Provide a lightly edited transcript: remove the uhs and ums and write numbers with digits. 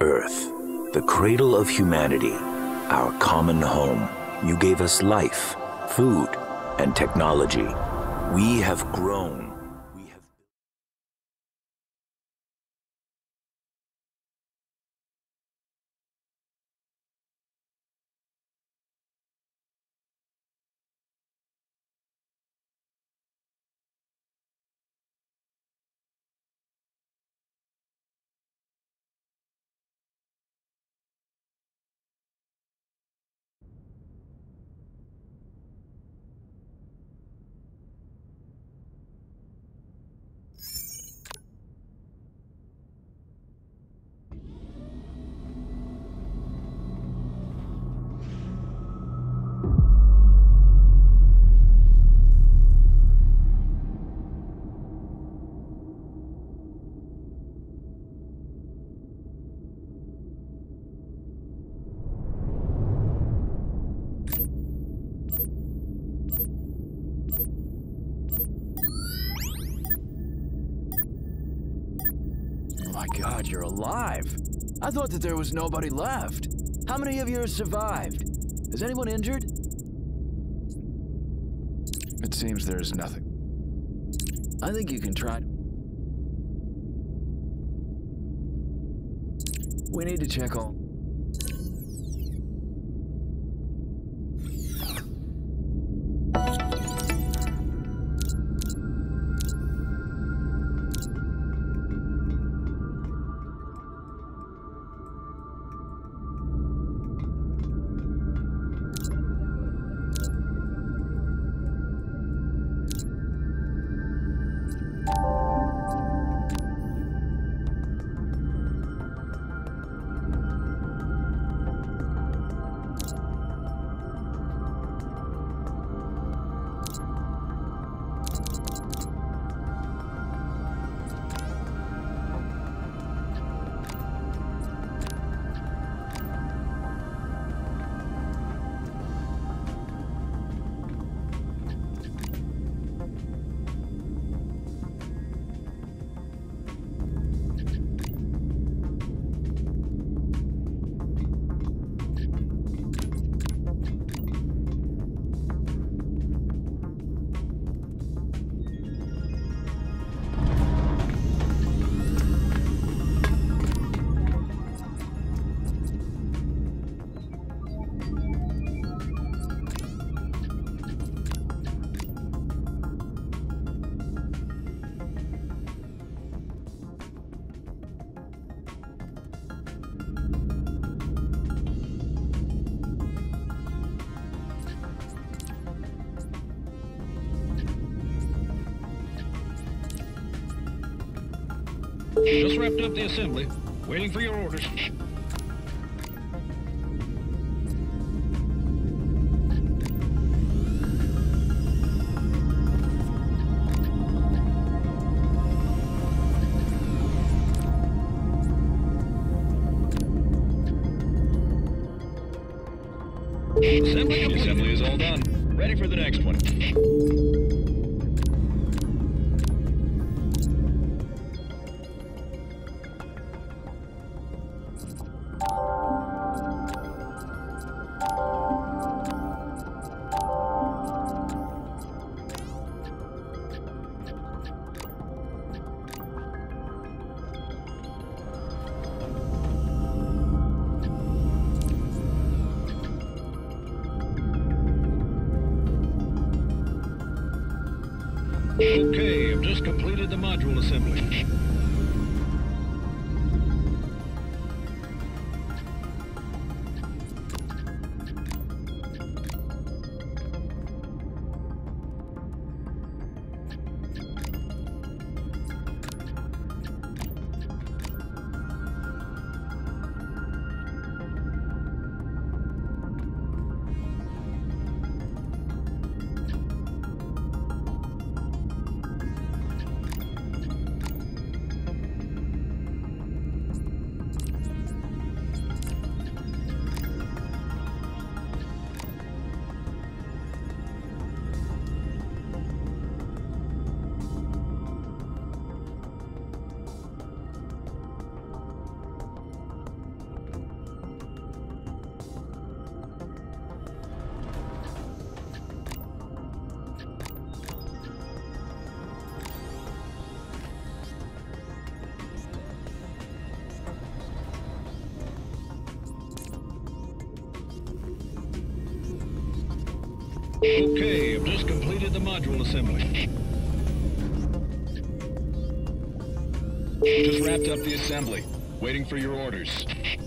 Earth, the cradle of humanity, our common home. You gave us life, food, and technology. We have grown. My God, you're alive! I thought that there was nobody left. How many of you have survived? Is anyone injured? It seems there's nothing. I think you can try. We need to check all. Just wrapped up the assembly. Waiting for your orders. Assembly is all done. Ready for the next one. Okay, I've just completed the module assembly. Okay, I've just completed the module assembly. Just wrapped up the assembly. Waiting for your orders.